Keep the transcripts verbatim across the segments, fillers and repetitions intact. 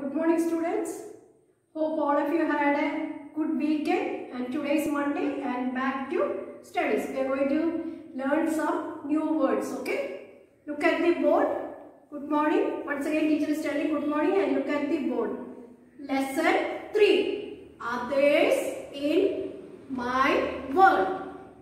Good morning, students. Hope all of you had a good weekend, and today is Monday and back to studies. We are going to learn some new words, okay? Look at the board. Good morning. Once again, teacher is telling good morning, and look at the board. Lesson three. Others in my world.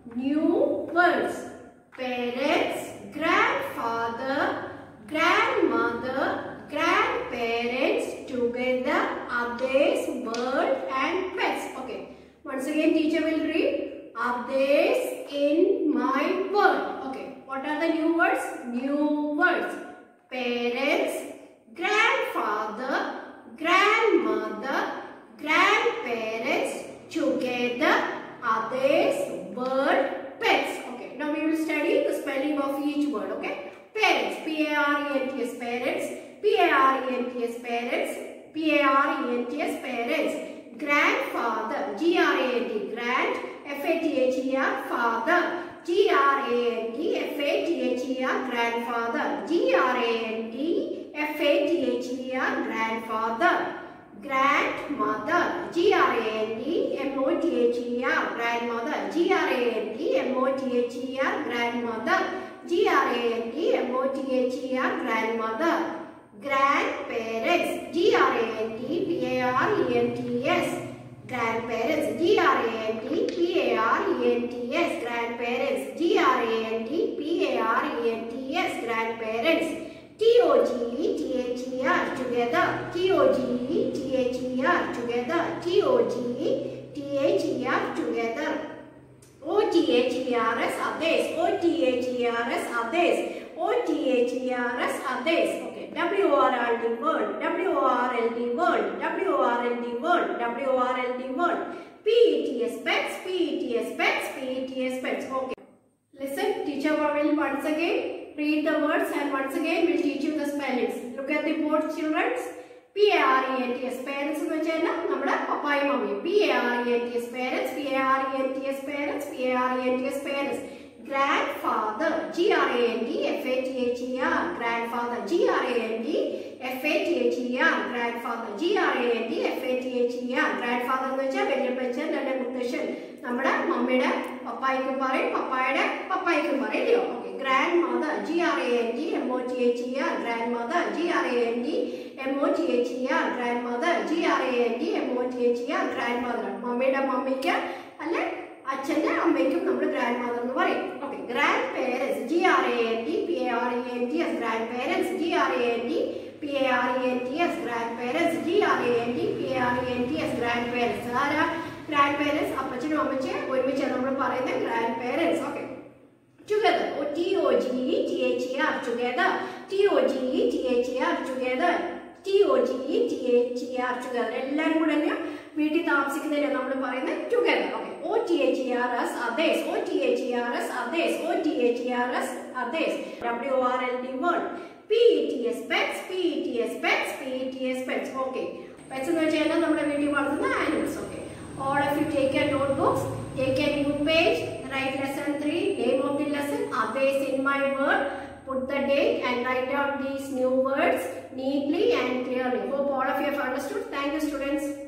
New words. Parents, grandfather, grandmother, grandparents, together, others, bird and pets. Okay. Once again, teacher will read. Others in my world. Okay. What are the new words? New words. Parents, grandfather, grandmother, grandparents, together, others, bird, pets. Okay. Now we will study the spelling of each word. Okay. Parents, P A R E N T S, parents, P A R E N T S, parents, P A R E N T S, parents. Grandfather, G R A N D, grand, F A T H E R, father, G R A N D, F A T H E R, grandfather, G R A N D, F A T H E R, grandfather. Grandmother, G R A N D, M O T H E R, grandmother, G R A N D, M O T H E R, grandmother, G R A N D, M O T H E R, grandmother. Grandparents, G R A N D, P A R E N T S, grandparents, G R A N D, P A R E N T S, grandparents, G R A N D, P A R E N T S, grandparents. T O G E T H E R, together, T O G E T H E R, together, T O G E T H E R, together. O T H E R S, others, O T H E R S, others, O T H E R S, others. Okay. W O R L D, world, W O R L D, world, W O R L D, world, W O R L D, world. P E T S, pets, P E T S, pets, P E T S, pets. Okay. Listen, teacher will once again read the words and once again will teach you the spellings. Look at the board, children. P A R E N T S, parents എന്ന് വെച്ചാൽ നമ്മുടെ പപ്പായും മമ്മിയും. P A R E N T S, parents, P A R E N T S, parents, P A R E N T S, parents. Grandfather, G R A N D, F A T H E R, grandfather, G R A N D, F A T H E R, grandfather, G R A N D, F A T H E R, grandfather എന്ന് വെച്ചാൽ വല്യപ്പച്ചൻ അല്ലെങ്കിൽ മുത്തശ്ശൻ. നമ്മുടെ മമ്മിയുടെ പപ്പായ്ക്കും പറയും, പപ്പായുടെ പപ്പായ്ക്കും പറയും, ഇല്ലയോ? Okay. Grandmother, G R A N D, M O T H E R, grandmother, G R A N D, M O T H E R, grandmother, G R A N D, M O T H E R, grandmother. മമ്മിയുടെ മമ്മിക്ക് അല്ലെ അച്ഛന്റെ അമ്മയ്ക്കും നമ്മൾ grand mother എന്ന് പറയും. Okay. Grandparents, G R A N T P A R E N T S, grandparents, G R A N T P A R E N T S, grandparents, G R A N T P A R E N T S, grandparents. ആരാ grandparents? അപ്പച്ചനും അമ്മച്ചയും ഒരുമിച്ച് നമ്മൾ പറയുന്ന grandparents. Okay. Together, O T O G E T H E R, together, T O G E T H E R, together, T O G E T H E R, together. എല്ലാവരും കൂടെ വീട്ടിൽ താമസിക്കുന്നതിനെ നമ്മൾ പറയുന്നത് together. Okay. O T H E R S, others, O T H E R S, others, O T H E R S, others. W O R L D, world. P E T S, pets, P E T S, pets, P E T S, pets. Okay. Pets എന്ന് വെച്ചാൽ നമ്മുടെ വീട്ടിൽ വളർത്തുന്ന animals. Okay. All of you take your notebooks, take a new page, write lesson three, name of the lesson, others in my world, put the date and write down these new words neatly and clearly. Hope all of you have understood. Thank you, students.